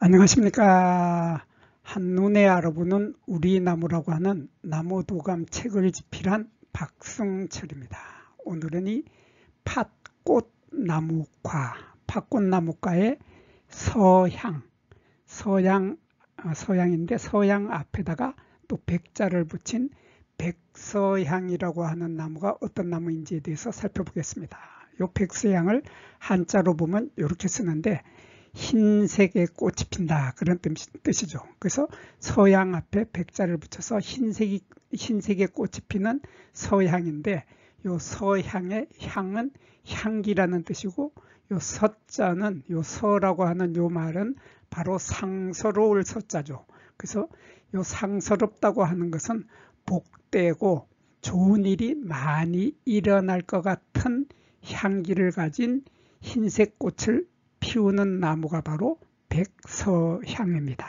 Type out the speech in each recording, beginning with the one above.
안녕하십니까. 한눈에 알아보는 우리 나무라고 하는 나무도감 책을 집필한 박승철입니다. 오늘은 이 팥꽃나무과의 서양인데 서양 앞에다가 또 백자를 붙인 백서향이라고 하는 나무가 어떤 나무인지에 대해서 살펴보겠습니다. 이 백서향을 한자로 보면 이렇게 쓰는데 흰색의 꽃이 핀다 그런 뜻이죠. 그래서 서양 앞에 백자를 붙여서 흰색의 꽃이 피는 서향인데 요 서향의 향은 향기라는 뜻이고 요 서자는 요 서라고 하는 요 말은 바로 상서로울 서자죠. 그래서 요 상서롭다고 하는 것은 복되고 좋은 일이 많이 일어날 것 같은 향기를 가진 흰색 꽃을 피우는 나무가 바로 백서향입니다.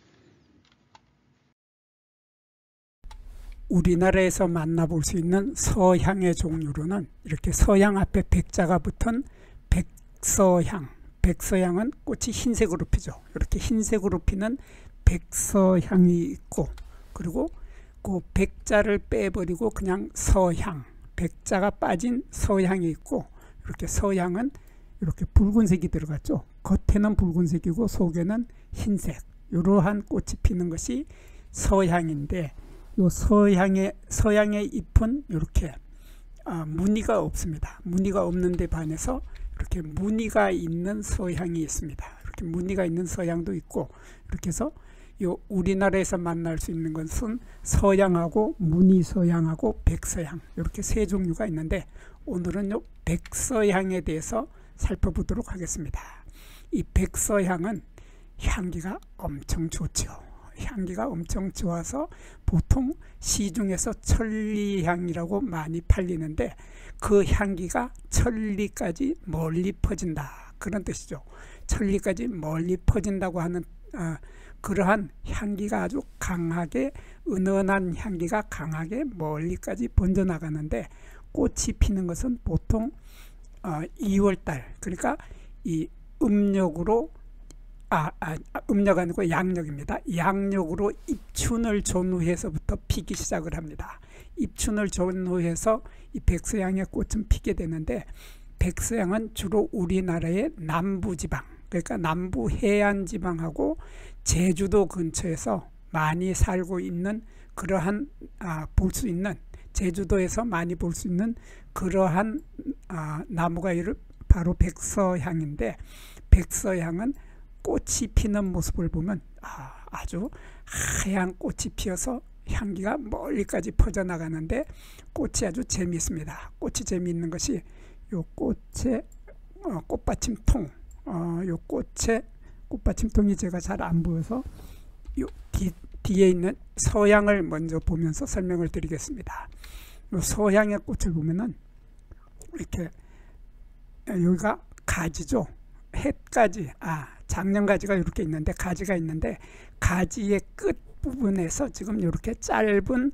우리나라에서 만나볼 수 있는 서향의 종류로는 이렇게 서양 앞에 백자가 붙은 백서향, 백서향은 꽃이 흰색으로 피죠. 이렇게 흰색으로 피는 백서향이 있고, 그리고 그 백자를 빼버리고 그냥 서향, 백자가 빠진 서향이 있고, 이렇게 서향은 이렇게 붉은색이 들어갔죠. 겉에는 붉은색이고 속에는 흰색, 이러한 꽃이 피는 것이 서향인데, 요 서향의 잎은 이렇게 무늬가 없습니다. 무늬가 없는데 반해서 이렇게 무늬가 있는 서향이 있습니다. 이렇게 무늬가 있는 서향도 있고, 이렇게 해서 요 우리나라에서 만날 수 있는 것은 서향하고 무늬 서향하고 백서향, 이렇게 세 종류가 있는데, 오늘은 요 백서향에 대해서 살펴보도록 하겠습니다. 이 백서향은 향기가 엄청 좋죠. 향기가 엄청 좋아서 보통 시중에서 천리향이라고 많이 팔리는데, 그 향기가 천리까지 멀리 퍼진다 그런 뜻이죠. 천리까지 멀리 퍼진다고 하는 그러한 향기가 아주 강하게, 은은한 향기가 강하게 멀리까지 번져나가는데, 꽃이 피는 것은 보통 2월달, 그러니까 이 음력으로 음력 아니고 양력입니다. 양력으로 입춘을 전후해서부터 피기 시작을 합니다. 입춘을 전후해서 이 백서향의 꽃은 피게 되는데, 백서향은 주로 우리나라의 남부지방, 그러니까 남부 해안지방하고 제주도 근처에서 많이 살고 있는 그러한 볼 수 있는, 제주도에서 많이 볼 수 있는 그러한 나무가 바로 백서향인데, 백서향은 꽃이 피는 모습을 보면 아주 하얀 꽃이 피어서 향기가 멀리까지 퍼져나가는데, 꽃이 아주 재미있습니다. 꽃이 재미있는 것이 요 꽃의 꽃받침통, 요 꽃의 꽃받침통이 제가 잘 안 보여서 요 뒤에 있는 서향을 먼저 보면서 설명을 드리겠습니다. 요 서향의 꽃을 보면은 이렇게 여기가 가지죠. 햇가지, 장년가지가 이렇게 있는데, 가지가 있는데, 가지의 끝 부분에서 지금 이렇게 짧은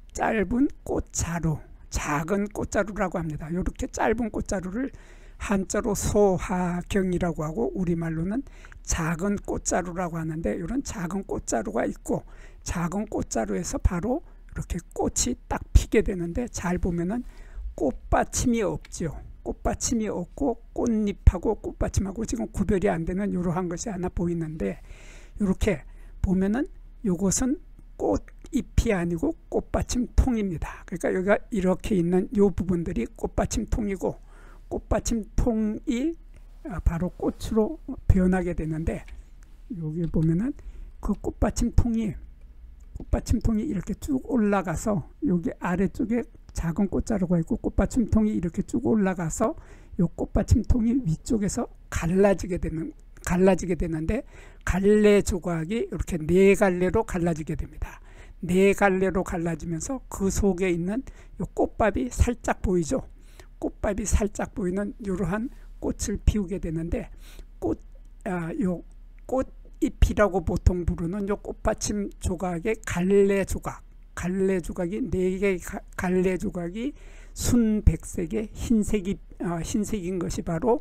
꽃자루, 작은 꽃자루라고 합니다. 이렇게 짧은 꽃자루를 한자로 소하경이라고 하고, 우리말로는 작은 꽃자루라고 하는데, 이런 작은 꽃자루가 있고, 작은 꽃자루에서 바로 이렇게 꽃이 딱 피게 되는데, 잘 보면은 꽃받침이 없죠. 꽃받침이 없고 꽃잎하고 꽃받침하고 지금 구별이 안 되는 이러한 것이 하나 보이는데, 이렇게 보면은 이것은 꽃잎이 아니고 꽃받침통입니다. 그러니까 여기가 이렇게 있는 이 부분들이 꽃받침통이고, 꽃받침통이 바로 꽃으로 변하게 되는데, 여기 보면은 그 꽃받침통이 이렇게 쭉 올라가서 여기 아래쪽에 작은 꽃자루가 있고, 꽃받침통이 이렇게 쭉 올라가서 이 꽃받침통이 위쪽에서 갈라지게 되는데, 갈래 조각이 이렇게 네 갈래로 갈라지게 됩니다. 네 갈래로 갈라지면서 그 속에 있는 이 꽃밥이 살짝 보이죠. 꽃밥이 살짝 보이는 이러한 꽃을 피우게 되는데, 요 꽃잎이라고 보통 부르는 요 꽃받침 조각의 갈래 조각이 4개의 갈래 조각이 순백색의 흰색인 것이 바로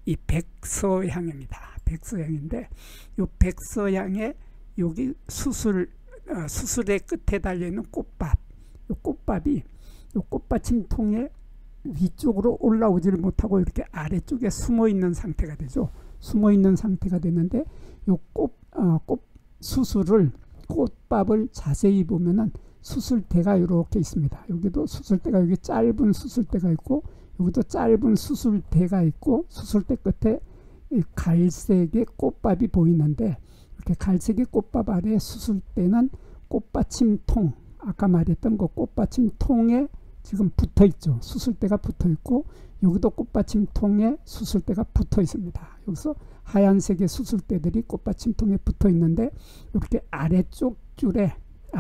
이 백서향입니다. 백서향인데 이 백서향에 여기 수술의 끝에 달려있는 꽃밭, 이 꽃밭이 이 꽃받침 통에 위쪽으로 올라오지를 못하고 이렇게 아래쪽에 숨어 있는 상태가 되죠. 숨어 있는 상태가 되는데 이 꽃 수술을 꽃밥을 자세히 보면은 수술대가 이렇게 있습니다. 여기도 수술대가 여기 짧은 수술대가 있고 여기도 짧은 수술대가 있고 수술대 끝에 이 갈색의 꽃밥이 보이는데 이렇게 갈색의 꽃밥 아래 수술대는 꽃받침통, 아까 말했던 그 꽃받침통에 지금 붙어 있죠. 수술대가 붙어 있고 여기도 꽃받침통에 수술대가 붙어 있습니다. 여기서 하얀색의 수술대들이 꽃받침통에 붙어 있는데 이렇게 아래쪽 줄에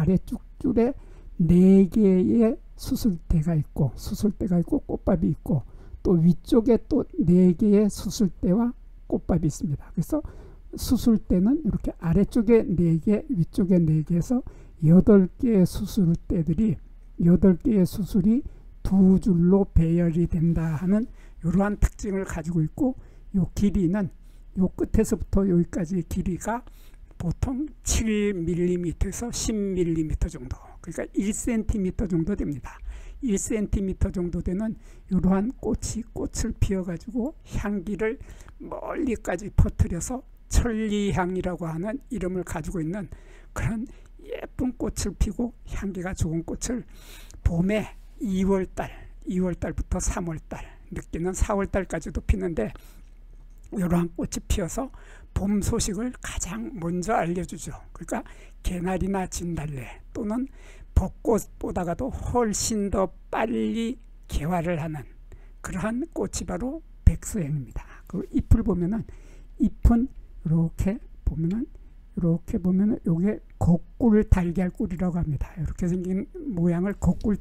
4개의 수술대가 있고 꽃밥이 있고 또 위쪽에 또 4개의 수술대와 꽃밥이 있습니다. 그래서 수술대는 이렇게 아래쪽에 4개, 위쪽에 4개에서 8개의 수술대들이 8개의 수술이 두 줄로 배열이 된다 하는 이러한 특징을 가지고 있고 이 길이는 이 끝에서부터 여기까지의 길이가 보통 7mm에서 10mm 정도, 그러니까 1cm 정도 됩니다. 1cm 정도 되는 이러한 꽃을 피워가지고 향기를 멀리까지 퍼뜨려서 천리향이라고 하는 이름을 가지고 있는 그런 예쁜 꽃을 피고 향기가 좋은 꽃을 봄에 2월달부터 3월달, 늦게는 4월달까지도 피는데 이러한 꽃이 피어서 봄 소식을 가장 먼저 알려주죠. 그러니까 개나리나 진달래 또는 벚꽃보다가도 훨씬 더 빨리 개화를 하는 그러한 꽃이 바로 백서향입니다. 그 잎을 보면은 잎은 이렇게 보면은 요게 거꿀 달걀꿀이라고 합니다. 이렇게 생긴 모양을 거꿀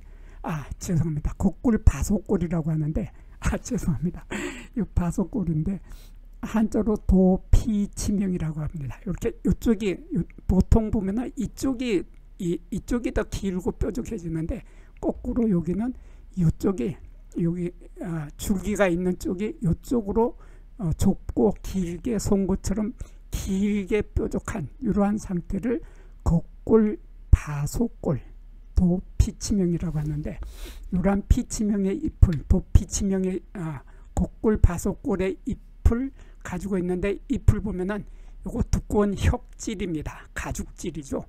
바소꿀이라고 하는데 죄송합니다. 이 바소꿀인데 한자로 도피치명이라고 합니다. 이렇게 이쪽이 보통 보면은 이쪽이 더 길고 뾰족해지는데 거꾸로 여기는 이쪽이 여기 줄기가 있는 쪽이 이쪽으로 좁고 길게 송곳처럼 길게 뾰족한 이러한 상태를 거꿀 바소꿀 도피치명이라고 하는데 이러한 피치명의 잎을 도피치명의 거꿀 바소꿀의 잎을 가지고 있는데 잎을 보면은 요거 두꺼운 혁질입니다. 가죽질이죠.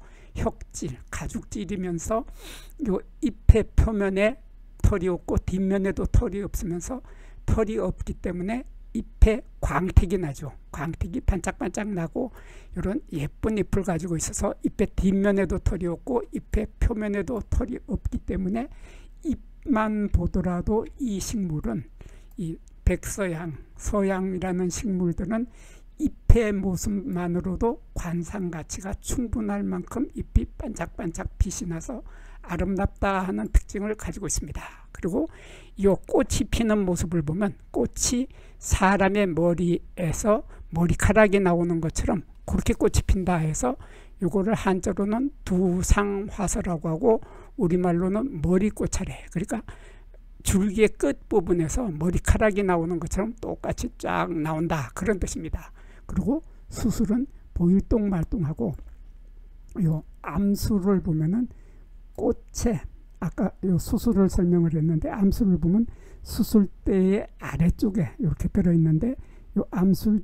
가죽질이면서 요 잎의 표면에 털이 없고 뒷면에도 털이 없으면서 털이 없기 때문에 잎에 광택이 나죠. 광택이 반짝반짝 나고 이런 예쁜 잎을 가지고 있어서 잎의 뒷면에도 털이 없고 잎의 표면에도 털이 없기 때문에 잎만 보더라도 이 식물은 이 백서향, 서향이라는 식물들은 잎의 모습만으로도 관상가치가 충분할 만큼 잎이 반짝반짝 빛이 나서 아름답다 하는 특징을 가지고 있습니다. 그리고 이 꽃이 피는 모습을 보면 꽃이 사람의 머리에서 머리카락이 나오는 것처럼 그렇게 꽃이 핀다 해서 이거를 한자로는 두상화서라고 하고 우리말로는 머리꽃차례, 그러니까 줄기의 끝부분에서 머리카락이 나오는 것처럼 똑같이 쫙 나온다 그런 뜻입니다. 그리고 수술은 보일동말동하고 요 암수를 보면은 꽃에 아까 요 수술을 설명을 했는데 암수를 보면 수술대의 아래쪽에 이렇게 들어있는데 요 암술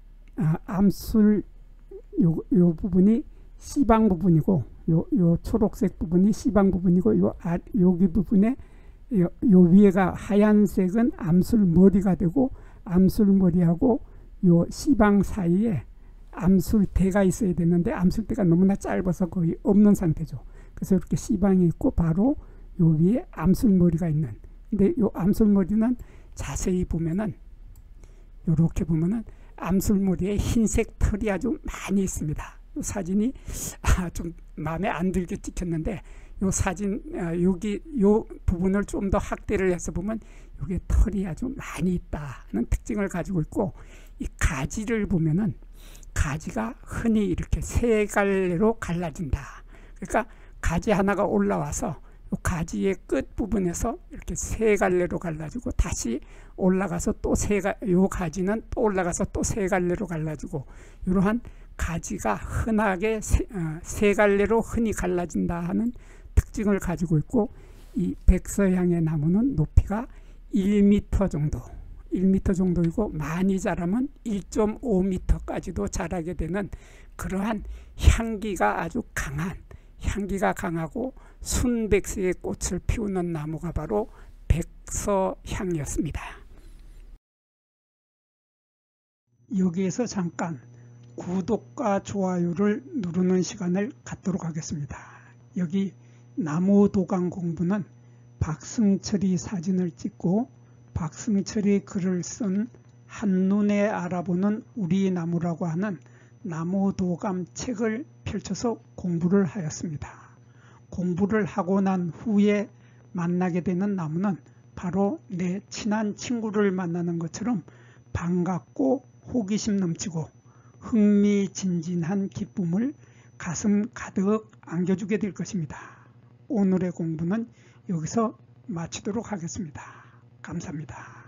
요 부분이 씨방 부분이고 요 초록색 부분이 씨방 부분이고 여기 부분에 요 위에가 하얀색은 암술머리가 되고 암술머리하고 요 씨방 사이에 암술대가 있어야 되는데 암술대가 너무나 짧아서 거의 없는 상태죠. 그래서 이렇게 씨방이 있고 바로 요 위에 암술머리가 있는, 근데 요 암술머리는 자세히 보면은 요렇게 보면은 암술머리에 흰색 털이 아주 많이 있습니다. 요 사진이 좀 마음에 안 들게 찍혔는데 요 사진 여기 요 부분을 좀 더 확대를 해서 보면 여기에 털이 아주 많이 있다는 특징을 가지고 있고, 이 가지를 보면은 가지가 흔히 이렇게 세 갈래로 갈라진다. 그러니까 가지 하나가 올라와서 요 가지의 끝 부분에서 이렇게 세 갈래로 갈라지고 다시 올라가서 또 요 가지는 또 올라가서 또 세 갈래로 갈라지고 이러한 가지가 흔하게 세 갈래로 흔히 갈라진다 하는 특징을 가지고 있고, 이 백서향의 나무는 높이가 1m 정도, 1m 정도이고 많이 자라면 1.5m까지도 자라게 되는 그러한 향기가 아주 강한, 향기가 강하고 순백색의 꽃을 피우는 나무가 바로 백서향이었습니다. 여기에서 잠깐 구독과 좋아요를 누르는 시간을 갖도록 하겠습니다. 여기 나무도감 공부는 박승철이 사진을 찍고 박승철이 글을 쓴 한눈에 알아보는 우리 나무라고 하는 나무도감 책을 펼쳐서 공부를 하였습니다. 공부를 하고 난 후에 만나게 되는 나무는 바로 내 친한 친구를 만나는 것처럼 반갑고 호기심 넘치고 흥미진진한 기쁨을 가슴 가득 안겨주게 될 것입니다. 오늘의 공부는 여기서 마치도록 하겠습니다. 감사합니다.